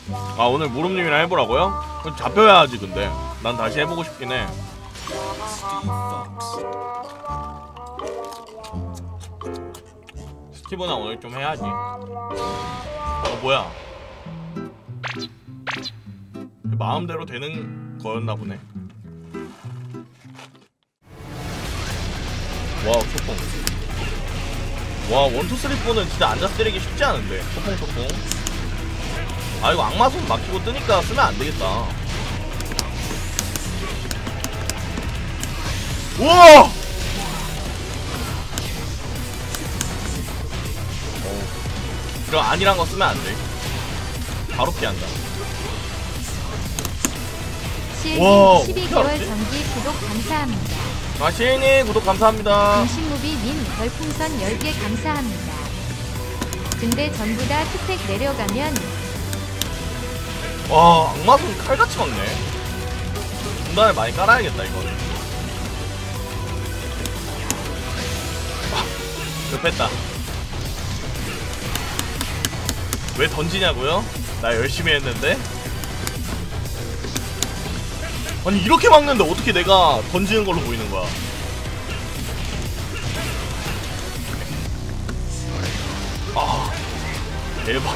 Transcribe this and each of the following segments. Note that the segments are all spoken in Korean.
아 오늘 무릎님이랑 해보라고요? 그럼 잡혀야지. 근데 난 다시 해보고 싶긴 해. 스티브나 오늘 좀 해야지. 뭐야, 마음대로 되는 거였나 보네. 와 소풍. 와 1, 2, 3, 4는 진짜 앉아서 때리기 쉽지 않은데. 소풍. 아 이거 악마손 막히고 뜨니까 쓰면 안되겠다. 우와! 그럼 아니란 거 쓰면 안돼. 바로 피한다. 시은님 12개월 정기 구독 감사합니다. 아 시은님 구독 감사합니다. 중심무비님 별풍선 10개 감사합니다. 근데 전부 다 스택 내려가면 와 악마손 칼같이 막네. 중단에 많이 깔아야겠다 이거는. 급했다. 왜 던지냐고요? 나 열심히 했는데? 아니 이렇게 막는데 어떻게 내가 던지는 걸로 보이는 거야? 아 대박.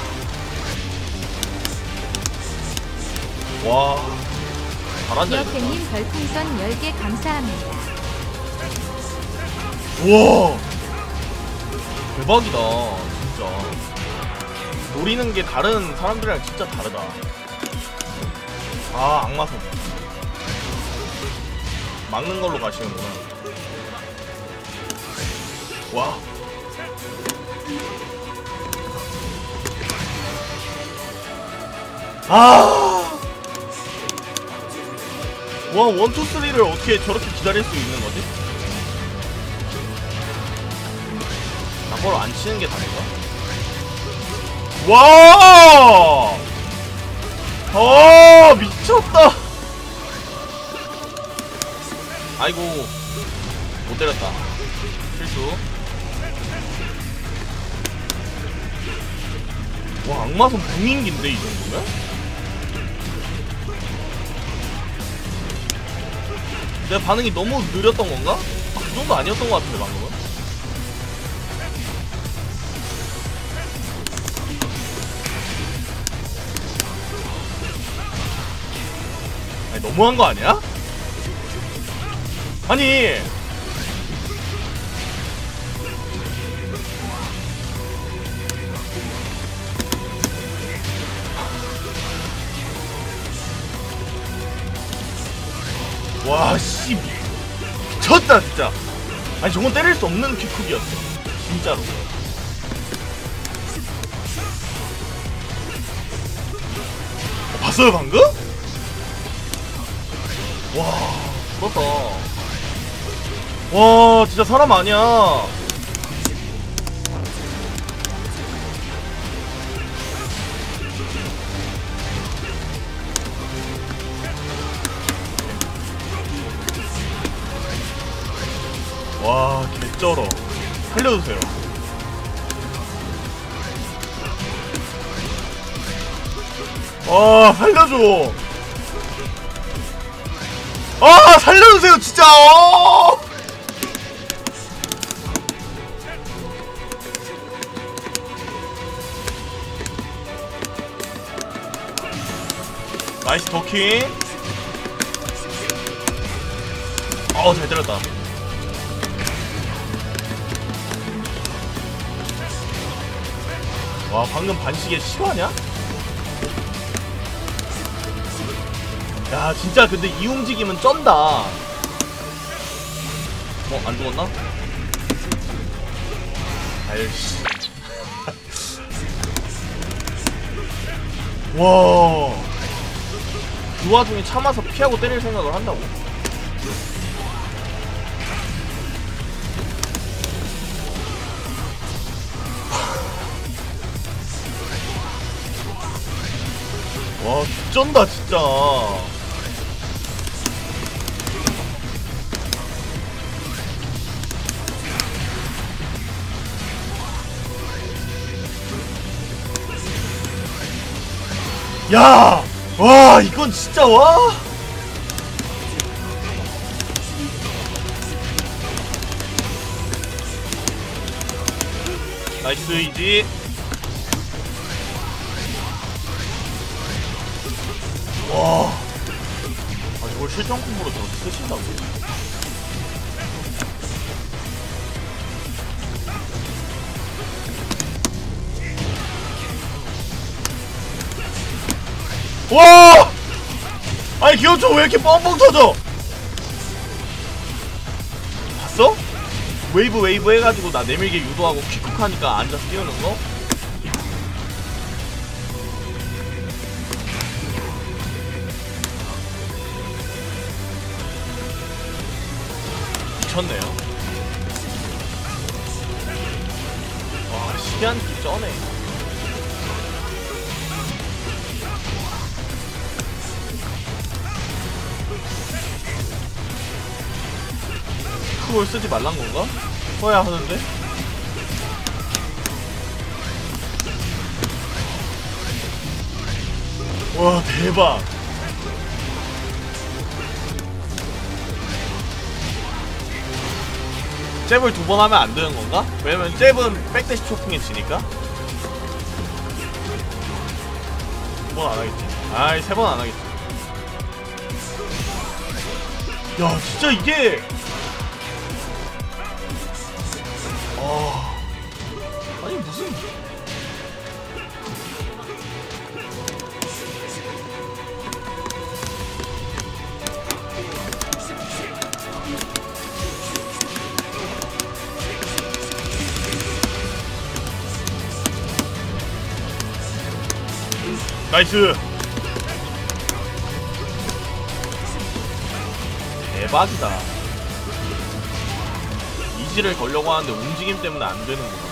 와 잘한다. 기어팬님 별풍선 10개 감사합니다. 우와 대박이다 진짜. 노리는 게 다른 사람들이랑 진짜 다르다. 아 악마손 막는 걸로 가시는구나. 와 아! 와 1, 2, 3를 어떻게 저렇게 기다릴 수 있는 거지? 그걸 안 치는 게 다른가? 와! 아 미쳤다. 아이고 못 때렸다. 실수. 와 악마손 붕인기인데 이 정도면? 내 반응이 너무 느렸던 건가? 아, 그 정도 아니었던 것 같은데 방금은? 아니 너무한 거 아니야? 아니 와씨 미쳤다 진짜. 아니 저건 때릴 수 없는 킥쿡이었어 진짜로. 봤어요 방금? 와 부럽다. 와 진짜 사람 아니야. 와 개쩔어. 살려주세요. 아 살려줘. 아 살려주세요 진짜. 나이스 도킹. 어우 잘 때렸다. 와 방금 반시계 실화냐? 야 진짜 근데 이 움직임은 쩐다. 안 죽었나? 아이씨. 와. 그 와중에 참아서 피하고 때릴 생각을 한다고? 와 쩐다 진짜. 야! 와, 이건 진짜, 와! 나이스, 이지. 와. 아, 이걸 실전 콤보로 저렇게 쓰신다고? 와! 아니 기어총 왜 이렇게 뻥뻥 터져? 봤어? 웨이브 해가지고 나 내밀게 유도하고 퀵쿡 하니까 앉아서 뛰어오는 거? 미쳤네요. 와, 시간 쩌네. 그걸 쓰지 말란 건가? 써야 하는데? 와, 대박. 잽을 2번 하면 안 되는 건가? 왜냐면 잽은 백대시 초풍에 지니까? 2번 안 하겠지. 아이, 3번 안 하겠지. 야, 진짜 이게. 아니, 무슨. 나이스. 대박이다. 이지를 걸려고 하는데 움직임 때문에 안 되는구나.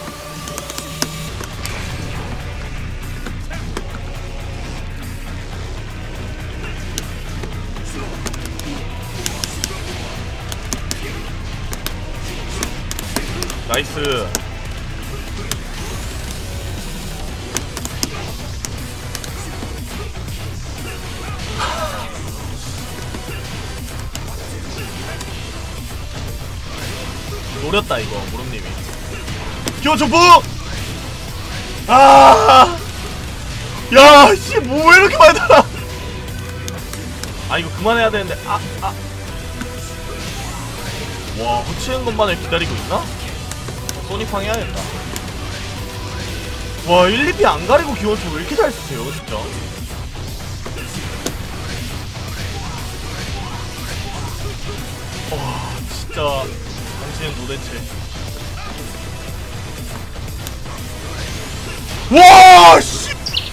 나이스. 노렸다 이거 무릎님이. 기어초풍! 아! 야, 씨, 뭐 왜 이렇게 많이 달아? 아, 이거 그만해야 되는데. 와, 허치는 것만을 기다리고 있나? 소니팡 해야겠다. 와, 1, 2피 안 가리고 기원초 왜 이렇게 잘 쓰세요, 진짜? 와, 진짜. 당신은 도대체. 와, 씨!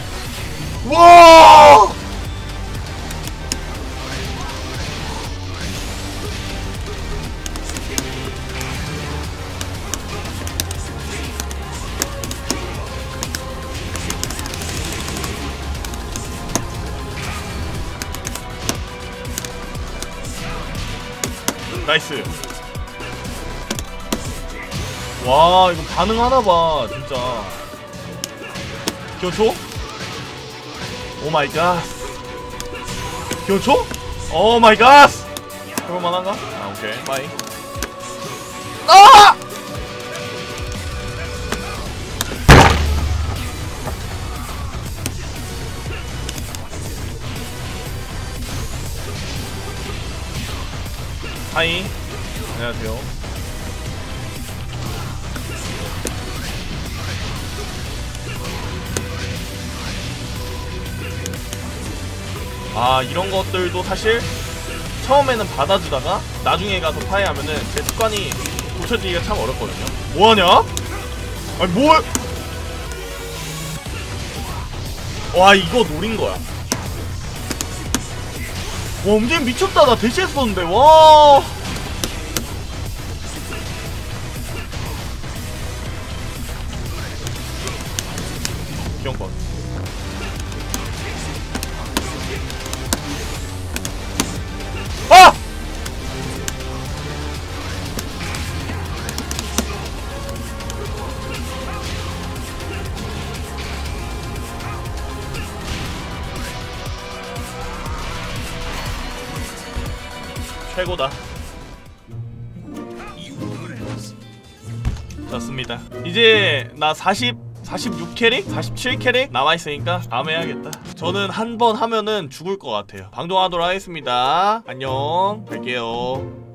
와! 나이스. 와, 이거 반응하나봐 진짜. 기어초? 오마이갓. 기어초? 오마이갓. 그럴만한가? 아, 오케이 빠이. 아! 하이. 안녕하세요. 아, 이런 것들도 사실 처음에는 받아주다가 나중에 가서 파해하면은 제 습관이 고쳐지기가 참 어렵거든요. 뭐하냐? 아니 뭘? 와, 이거 노린거야. 와, 움직임 미쳤다. 나 대시했었는데. 와. 기영권. 아! 최고다. 좋습니다. 이제 나 46캐릭? 47캐릭 남아있으니까 다음에 해야겠다. 저는 한 번 하면은 죽을 것 같아요. 방종하도록 하겠습니다. 안녕. 뵐게요.